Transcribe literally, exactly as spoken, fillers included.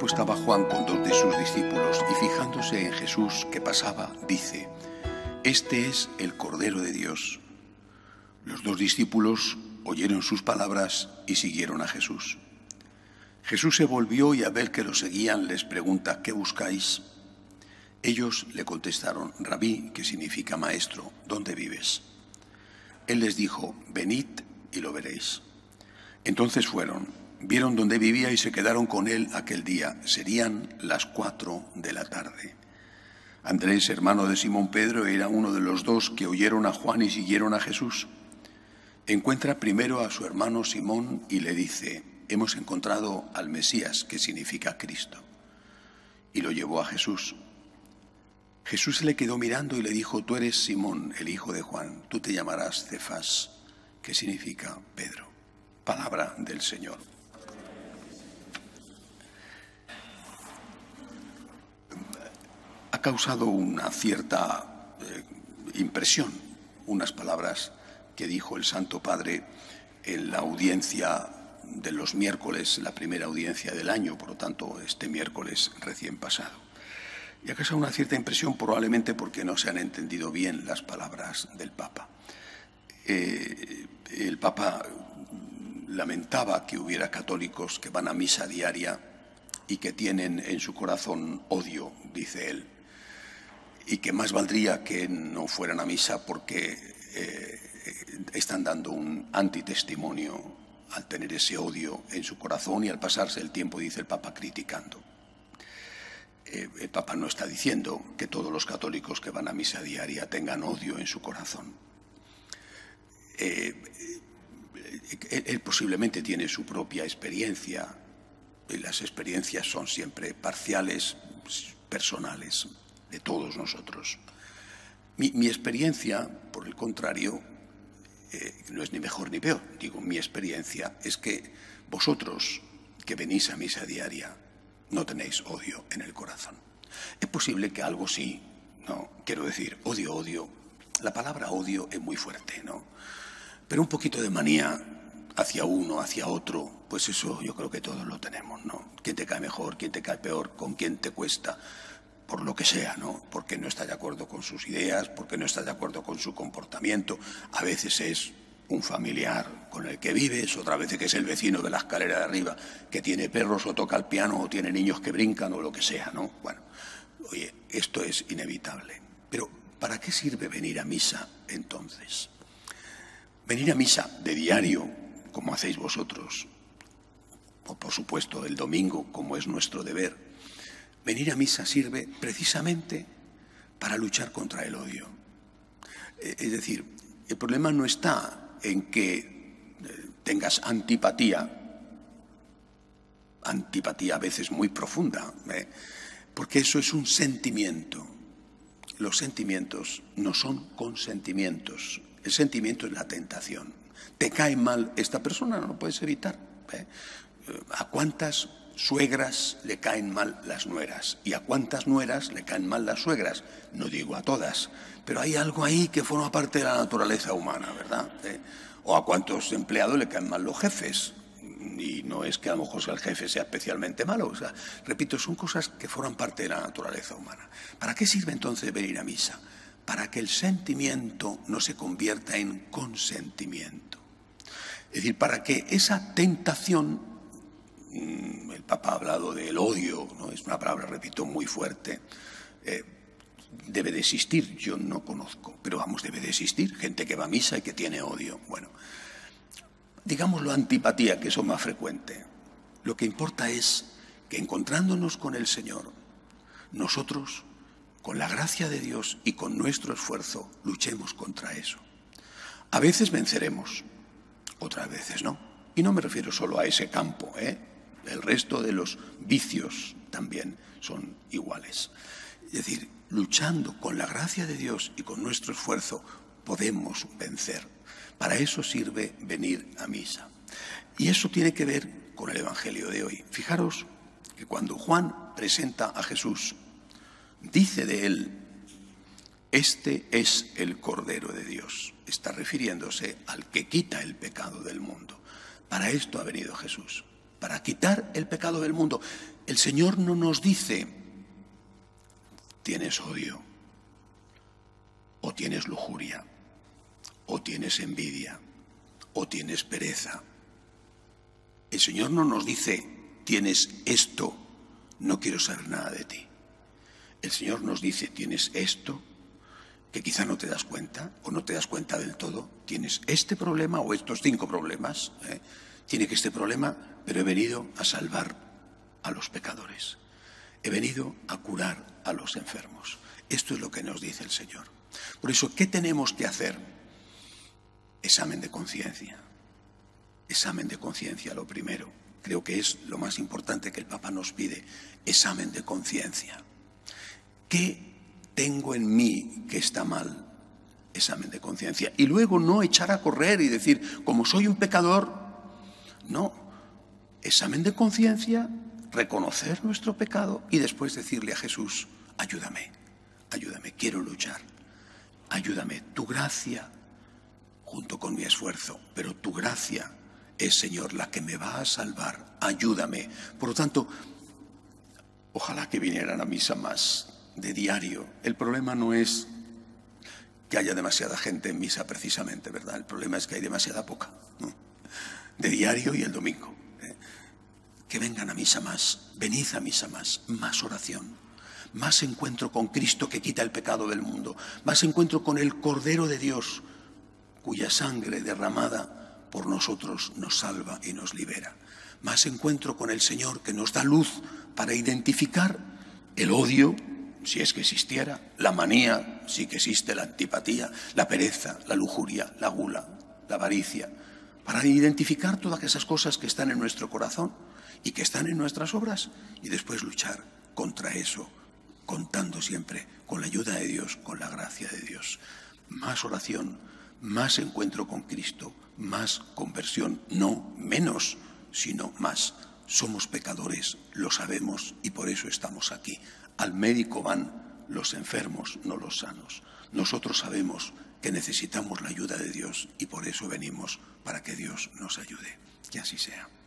estaba Juan con dos de sus discípulos y fijándose en Jesús que pasaba, dice: «Este es el Cordero de Dios». Los dos discípulos oyeron sus palabras y siguieron a Jesús. Jesús se volvió y al ver que lo seguían les pregunta: «¿Qué buscáis?». Ellos le contestaron: «Rabí», que significa maestro, ¿dónde vives?». Él les dijo: «Venid y lo veréis». Entonces fueron, vieron dónde vivía y se quedaron con él aquel día. Serían las cuatro de la tarde. Andrés, hermano de Simón Pedro, era uno de los dos que oyeron a Juan y siguieron a Jesús. Encuentra primero a su hermano Simón y le dice: «Hemos encontrado al Mesías», que significa Cristo. Y lo llevó a Jesús. Jesús se le quedó mirando y le dijo: «Tú eres Simón, el hijo de Juan, tú te llamarás Cefas», que significa Pedro. Palabra del Señor. Ha causado una cierta eh, impresión unas palabras que dijo el Santo Padre en la audiencia de los miércoles, la primera audiencia del año, por lo tanto, este miércoles recién pasado. Y ha causado una cierta impresión probablemente porque no se han entendido bien las palabras del Papa. Eh, el Papa lamentaba que hubiera católicos que van a misa diaria y que tienen en su corazón odio, dice él, y que más valdría que no fueran a misa porque eh, están dando un antitestimonio al tener ese odio en su corazón y al pasarse el tiempo, dice el Papa, criticando. Eh, el Papa no está diciendo que todos los católicos que van a misa diaria tengan odio en su corazón. Eh, él, él posiblemente tiene su propia experiencia, y las experiencias son siempre parciales, personales, de todos nosotros. Mi, mi experiencia, por el contrario, eh, no es ni mejor ni peor. Digo, mi experiencia es que vosotros, que venís a misa diaria, no tenéis odio en el corazón. Es posible que algo sí, ¿no? Quiero decir, odio, odio. La palabra odio es muy fuerte, ¿no? Pero un poquito de manía hacia uno, hacia otro, pues eso yo creo que todos lo tenemos, ¿no? ¿Quién te cae mejor? ¿Quién te cae peor? ¿Con quién te cuesta? Por lo que sea, ¿no? Porque no está de acuerdo con sus ideas, porque no está de acuerdo con su comportamiento. A veces es un familiar con el que vives, otra vez que es el vecino de la escalera de arriba, que tiene perros o toca el piano o tiene niños que brincan o lo que sea, ¿no? Bueno, oye, esto es inevitable. Pero ¿para qué sirve venir a misa entonces? Venir a misa de diario, como hacéis vosotros, o por supuesto el domingo, como es nuestro deber, venir a misa sirve precisamente para luchar contra el odio. Es decir, el problema no está en que tengas antipatía, antipatía a veces muy profunda, ¿eh? Porque eso es un sentimiento. Los sentimientos no son consentimientos. El sentimiento es la tentación. Te cae mal esta persona, no lo puedes evitar, ¿eh? ¿A cuántas suegras le caen mal las nueras? ¿Y a cuántas nueras le caen mal las suegras? No digo a todas, pero hay algo ahí que forma parte de la naturaleza humana, ¿verdad? ¿Eh? ¿O a cuántos empleados le caen mal los jefes? Y no es que a lo mejor el jefe sea especialmente malo. O sea, repito, son cosas que forman parte de la naturaleza humana. ¿Para qué sirve entonces venir a misa? Para que el sentimiento no se convierta en consentimiento. Es decir, para que esa tentación, el Papa ha hablado del odio, ¿no? Es una palabra, repito, muy fuerte, eh, debe de existir, yo no conozco, pero vamos, debe de existir gente que va a misa y que tiene odio. Bueno, digámoslo antipatía, que eso es más frecuente. Lo que importa es que encontrándonos con el Señor, nosotros, con la gracia de Dios y con nuestro esfuerzo, luchemos contra eso. A veces venceremos, otras veces no. Y no me refiero solo a ese campo, ¿eh? El resto de los vicios también son iguales. Es decir, luchando con la gracia de Dios y con nuestro esfuerzo, podemos vencer. Para eso sirve venir a misa. Y eso tiene que ver con el Evangelio de hoy. Fijaros que cuando Juan presenta a Jesús, dice de él: este es el Cordero de Dios. Está refiriéndose al que quita el pecado del mundo. Para esto ha venido Jesús. para quitar el pecado del mundo. El Señor no nos dice, tienes odio, o tienes lujuria, o tienes envidia, o tienes pereza. El Señor no nos dice, tienes esto, no quiero saber nada de ti. El Señor nos dice, tienes esto, que quizá no te das cuenta, o no te das cuenta del todo. Tienes este problema o estos cinco problemas. ¿eh? Tiene que este problema, pero he venido a salvar a los pecadores. He venido a curar a los enfermos. Esto es lo que nos dice el Señor. Por eso, ¿qué tenemos que hacer? Examen de conciencia. Examen de conciencia, lo primero. Creo que es lo más importante que el Papa nos pide. Examen de conciencia. ¿Qué tengo en mí que está mal? Examen de conciencia. Y luego no echar a correr y decir, como soy un pecador, no. Examen de conciencia, reconocer nuestro pecado y después decirle a Jesús, ayúdame, ayúdame, quiero luchar. Ayúdame, tu gracia junto con mi esfuerzo, pero tu gracia es, Señor, la que me va a salvar. Ayúdame. Por lo tanto, ojalá que vinieran a misa más de diario. El problema no es que haya demasiada gente en misa precisamente, ¿verdad? El problema es que hay demasiada poca, ¿no? De diario y el domingo. ¿eh? Que vengan a misa más, venid a misa más, más oración, más encuentro con Cristo que quita el pecado del mundo, más encuentro con el Cordero de Dios, cuya sangre derramada por nosotros nos salva y nos libera. Más encuentro con el Señor que nos da luz para identificar el odio, si es que existiera, la manía, si que existe, la antipatía, la pereza, la lujuria, la gula, la avaricia, para identificar todas esas cosas que están en nuestro corazón y que están en nuestras obras y después luchar contra eso, contando siempre con la ayuda de Dios, con la gracia de Dios. Más oración, más encuentro con Cristo, más conversión, no menos, sino más. Somos pecadores, lo sabemos y por eso estamos aquí. Al médico van los enfermos, no los sanos. Nosotros sabemos que necesitamos la ayuda de Dios y por eso venimos para que Dios nos ayude. Que así sea.